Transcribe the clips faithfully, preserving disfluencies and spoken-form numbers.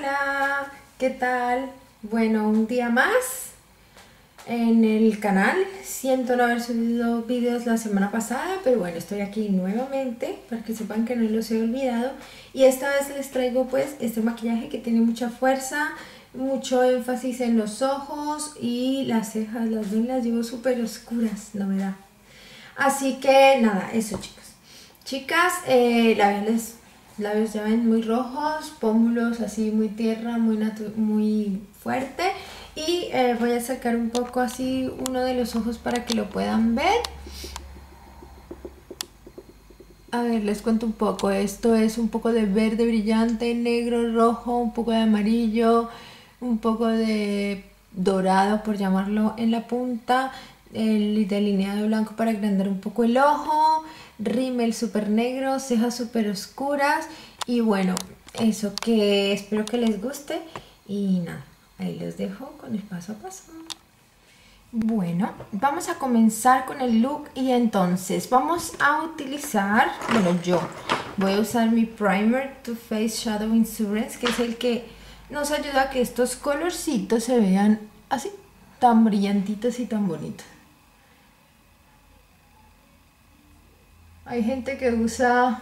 Hola, ¿qué tal? Bueno, un día más en el canal. Siento no haber subido vídeos la semana pasada, pero bueno, estoy aquí nuevamente para que sepan que no los he olvidado. Y esta vez les traigo pues este maquillaje que tiene mucha fuerza, mucho énfasis en los ojos y las cejas. Las ven, las llevo súper oscuras, novedad. Así que nada, eso chicos. Chicas, eh, labiales, labios ya ven muy rojos, pómulos así muy tierra, muy, muy fuerte. Y eh, voy a sacar un poco así uno de los ojos para que lo puedan ver. A ver, les cuento un poco. Esto es un poco de verde brillante, negro, rojo, un poco de amarillo, un poco de dorado por llamarlo en la punta, el delineado blanco para agrandar un poco el ojo, rímel súper negro, cejas súper oscuras y bueno, eso que espero que les guste y nada, ahí les dejo con el paso a paso. Bueno, vamos a comenzar con el look y entonces vamos a utilizar, bueno yo voy a usar mi primer Too Faced Shadow Insurance, que es el que nos ayuda a que estos colorcitos se vean así, tan brillantitos y tan bonitos. Hay gente que usa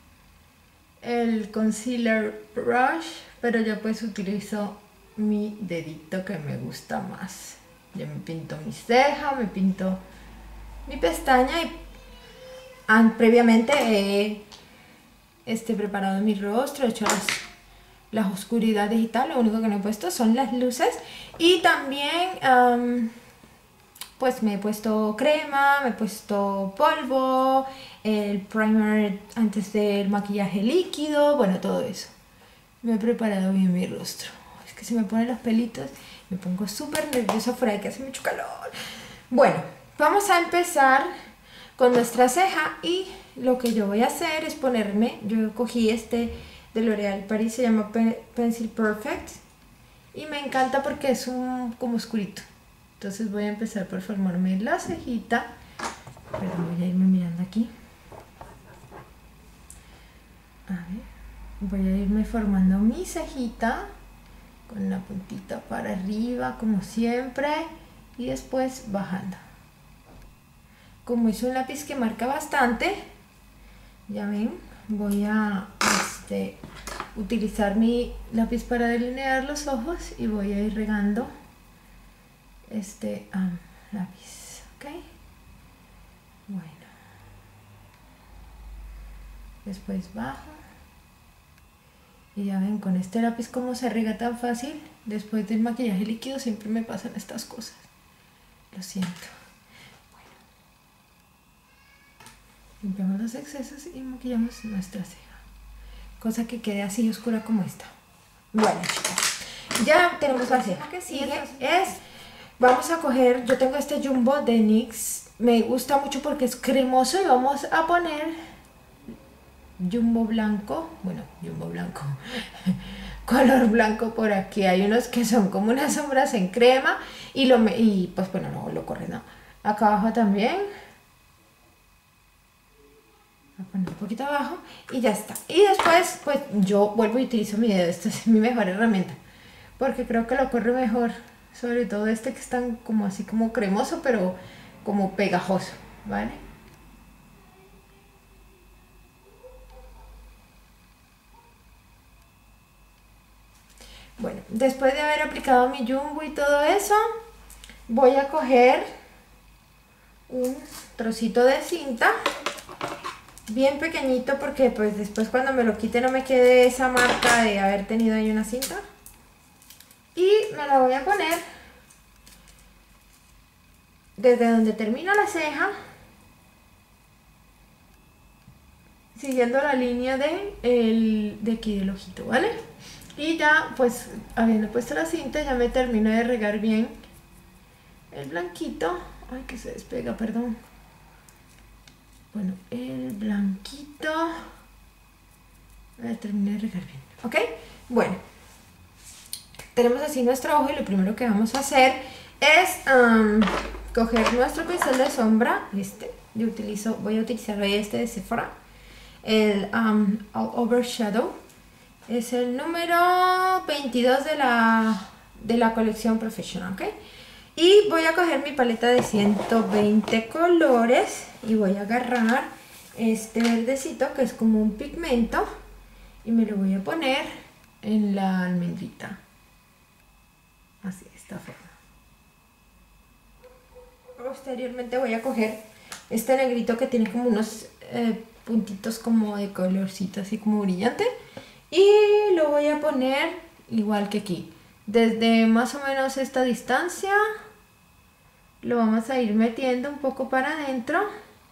el concealer brush, pero yo pues utilizo mi dedito que me gusta más. Yo me pinto mi ceja, me pinto mi pestaña y ah, previamente he este, preparado mi rostro, he hecho las, las oscuridades y tal. Lo único que no he puesto son las luces y también um, pues me he puesto crema, me he puesto polvo, el primer antes del maquillaje líquido, bueno, todo eso. Me he preparado bien mi rostro. Es que se me ponen los pelitos, me pongo súper nerviosa fuera de que hace mucho calor. Bueno, vamos a empezar con nuestra ceja y lo que yo voy a hacer es ponerme, yo cogí este de L'Oréal Paris, se llama Pencil Perfect y me encanta porque es un como oscurito. Entonces voy a empezar por formarme la cejita, pero voy a irme mirando aquí. A ver, voy a irme formando mi cejita con la puntita para arriba como siempre y después bajando. Como es un lápiz que marca bastante, ya ven, voy a este, utilizar mi lápiz para delinear los ojos y voy a ir regando este um, lápiz, ok. Bueno, después bajo y ya ven, con este lápiz como se riega tan fácil. Después del maquillaje líquido siempre me pasan estas cosas, lo siento. Bueno, limpiamos los excesos y maquillamos nuestra ceja, cosa que quede así oscura como esta. Bueno chicos, ya tenemos la ceja. Que sigue es, vamos a coger, yo tengo este jumbo de N Y X, me gusta mucho porque es cremoso y vamos a poner jumbo blanco, bueno, jumbo blanco, color blanco por aquí. Hay unos que son como unas sombras en crema y, lo me, y pues bueno, no lo corre, no. Acá abajo también. Voy a poner un poquito abajo y ya está. Y después pues yo vuelvo y utilizo mi dedo, esta es mi mejor herramienta porque creo que lo corre mejor, sobre todo este que es tan como así como cremoso pero como pegajoso, ¿vale? Bueno, después de haber aplicado mi jumbo y todo eso, voy a coger un trocito de cinta bien pequeñito porque pues después cuando me lo quite no me quede esa marca de haber tenido ahí una cinta. Y me la voy a poner desde donde termino la ceja, siguiendo la línea de, el, de aquí del ojito, ¿vale? Y ya pues habiendo puesto la cinta ya me termino de regar bien el blanquito. Ay, que se despega, perdón. Bueno, el blanquito me terminé de regar bien, ¿ok? Bueno, tenemos así nuestro ojo y lo primero que vamos a hacer es um, coger nuestro pincel de sombra. Este, yo utilizo, voy a utilizar hoy este de Sephora, el um, All Over Shadow. Es el número veintidós de la, de la colección Professional, ¿ok? Y voy a coger mi paleta de ciento veinte colores y voy a agarrar este verdecito que es como un pigmento y me lo voy a poner en la almendrita. Así, de esta forma. Posteriormente voy a coger este negrito que tiene como unos eh, puntitos como de colorcito así como brillante. Y lo voy a poner igual que aquí, desde más o menos esta distancia, lo vamos a ir metiendo un poco para adentro.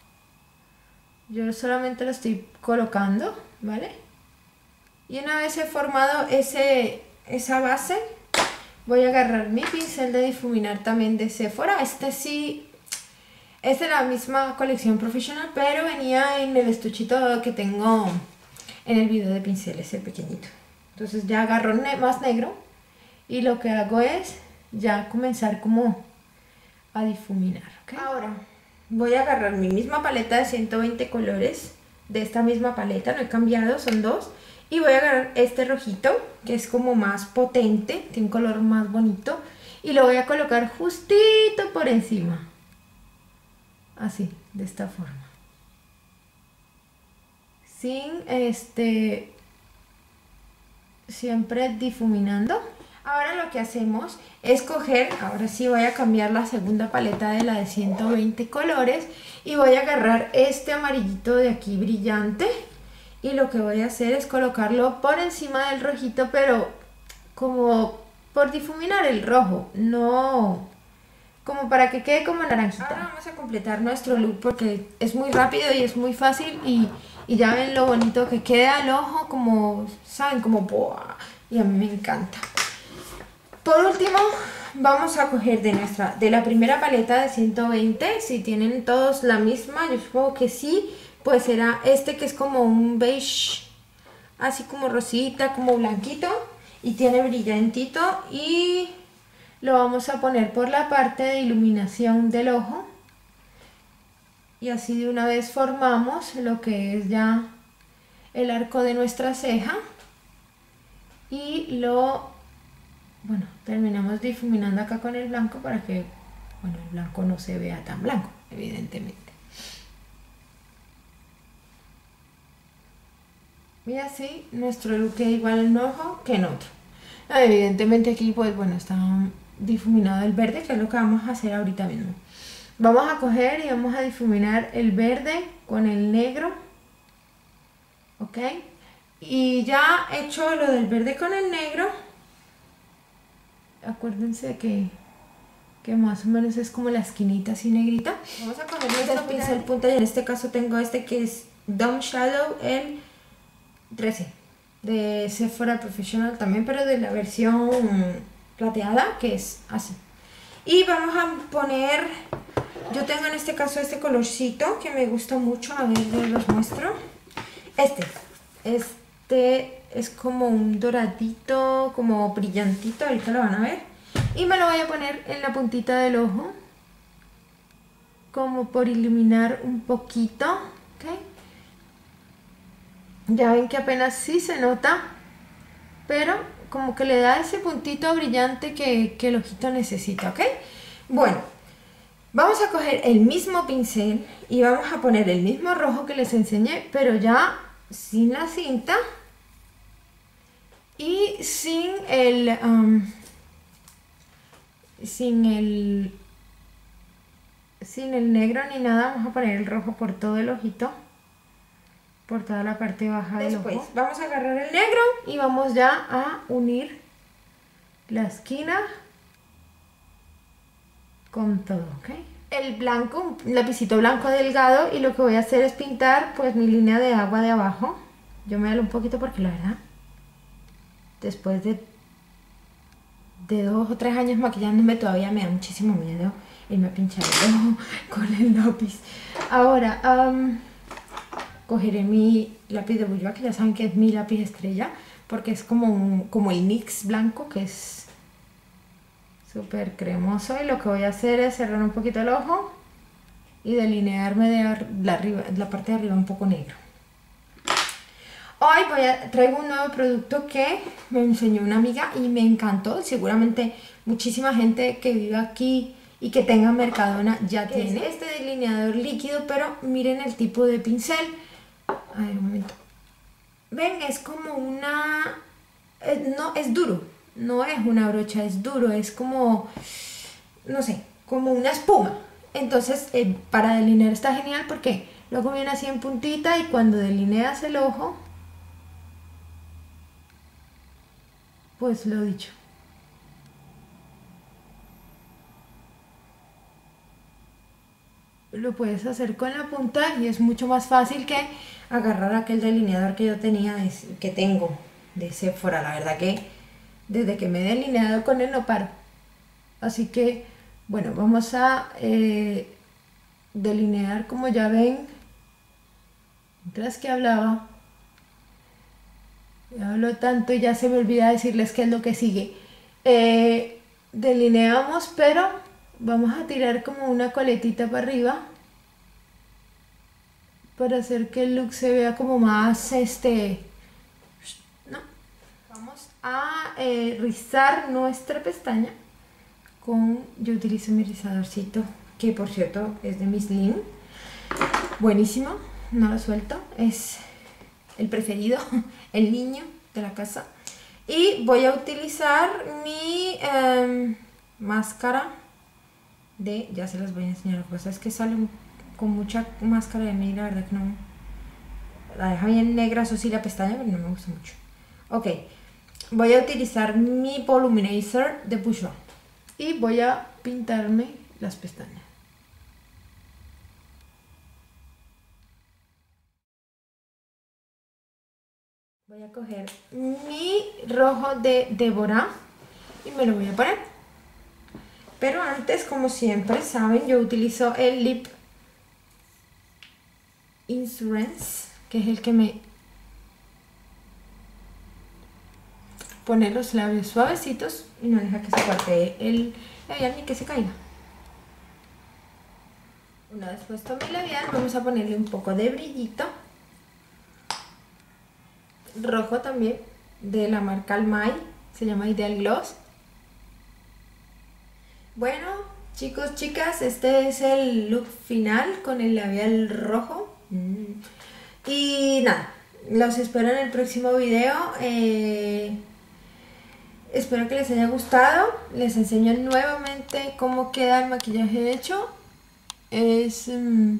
Yo solamente lo estoy colocando, ¿vale? Y una vez he formado ese, esa base, voy a agarrar mi pincel de difuminar también de Sephora. Este sí, es de la misma colección Professional, pero venía en el estuchito que tengo en el video de pinceles, el pequeñito. Entonces ya agarro ne más negro y lo que hago es ya comenzar como a difuminar, ¿okay? Ahora voy a agarrar mi misma paleta de ciento veinte colores, de esta misma paleta, no he cambiado, son dos, y voy a agarrar este rojito que es como más potente, tiene un color más bonito, y lo voy a colocar justito por encima, así, de esta forma, sin este, siempre difuminando. Ahora lo que hacemos es coger, ahora sí voy a cambiar la segunda paleta de la de ciento veinte colores y voy a agarrar este amarillito de aquí brillante y lo que voy a hacer es colocarlo por encima del rojito, pero como por difuminar el rojo, no como para que quede como naranjita. Ahora vamos a completar nuestro look porque es muy rápido y es muy fácil y, y ya ven lo bonito que queda el ojo, como saben, como ¡buah! Y a mí me encanta. Por último, vamos a coger de nuestra de la primera paleta de ciento veinte, si tienen todos la misma, yo supongo que sí, pues será este que es como un beige, así como rosita, como blanquito, y tiene brillantito, y lo vamos a poner por la parte de iluminación del ojo, y así de una vez formamos lo que es ya el arco de nuestra ceja, y lo... Bueno, terminamos difuminando acá con el blanco para que, bueno, el blanco no se vea tan blanco, evidentemente. Y así nuestro look queda igual en un ojo que en otro. Evidentemente aquí, pues bueno, está difuminado el verde, que es lo que vamos a hacer ahorita mismo. Vamos a coger y vamos a difuminar el verde con el negro. ¿Ok? Y ya hecho lo del verde con el negro, acuérdense que, que más o menos es como la esquinita así negrita. Vamos a coger nuestro pincel punta y en este caso tengo este que es Down Shadow, el trece de Sephora Professional también, pero de la versión plateada, que es así. Y vamos a poner, yo tengo en este caso este colorcito que me gusta mucho, a ver, yo los muestro. Este, este es como un doradito, como brillantito, ahorita lo van a ver. Y me lo voy a poner en la puntita del ojo, como por iluminar un poquito, ¿ok? Ya ven que apenas sí se nota, pero como que le da ese puntito brillante que, que el ojito necesita, ¿ok? Bueno, vamos a coger el mismo pincel y vamos a poner el mismo rojo que les enseñé, pero ya sin la cinta y sin el um, sin el sin el negro ni nada. Vamos a poner el rojo por todo el ojito, por toda la parte baja del ojo. Después vamos a agarrar el negro y vamos ya a unir la esquina con todo, ¿ok? El blanco, un lapicito blanco delgado, y lo que voy a hacer es pintar pues mi línea de agua de abajo. Yo me hablo un poquito porque la verdad, después de, de dos o tres años maquillándome, todavía me da muchísimo miedo irme a pinchar el ojo con el lápiz. Ahora, um, cogeré mi lápiz de Bourjois, que ya saben que es mi lápiz estrella, porque es como, un, como el NYX blanco, que es súper cremoso, y lo que voy a hacer es cerrar un poquito el ojo y delinearme de la, arriba, la parte de arriba un poco negro. Hoy voy a, traigo un nuevo producto que me enseñó una amiga y me encantó. Seguramente muchísima gente que vive aquí y que tenga Mercadona ya tiene este delineador líquido, pero miren el tipo de pincel. A ver, un momento. Ven, es como una... eh, no, es duro. No es una brocha, es duro. Es como... no sé, como una espuma. Entonces, eh, para delinear está genial porque luego viene así en puntita y cuando delineas el ojo, pues lo dicho. Lo puedes hacer con la punta y es mucho más fácil que agarrar aquel delineador que yo tenía, de, que tengo de Sephora. La verdad que desde que me he delineado con él no paro. Así que, bueno, vamos a eh, delinear como ya ven. Mientras que hablaba, ya hablo tanto y ya se me olvida decirles qué es lo que sigue. Eh, delineamos, pero vamos a tirar como una coletita para arriba para hacer que el look se vea como más este, ¿no? Vamos a eh, rizar nuestra pestaña con, yo utilizo mi rizadorcito, que por cierto es de Mislin, buenísimo, no lo suelto, es el preferido, el niño de la casa. Y voy a utilizar mi eh, máscara de, ya se las voy a enseñar, pues es que sale con mucha máscara de mí, la verdad que no, la deja bien negra, eso sí, la pestaña, pero no me gusta mucho. Ok, voy a utilizar mi Voluminator de Bourjois y voy a pintarme las pestañas. Voy a coger mi rojo de Deborah y me lo voy a poner. Pero antes, como siempre, saben, yo utilizo el Lip Insurance, que es el que me pone los labios suavecitos y no deja que se cuartee el labial ni que se caiga. Una vez puesto mi labial, vamos a ponerle un poco de brillito. Rojo también, de la marca Almay, se llama Ideal Gloss. Bueno, chicos, chicas, este es el look final con el labial rojo. Mm. Y nada, los espero en el próximo video. Eh, espero que les haya gustado. Les enseño nuevamente cómo queda el maquillaje hecho. Es mmm,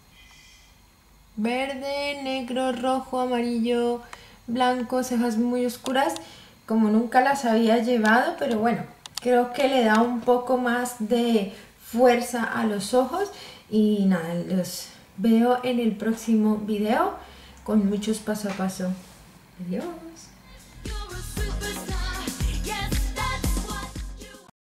verde, negro, rojo, amarillo, blanco, cejas muy oscuras, como nunca las había llevado, pero bueno, creo que le da un poco más de fuerza a los ojos. Y nada, los veo en el próximo video con muchos paso a paso. Adiós.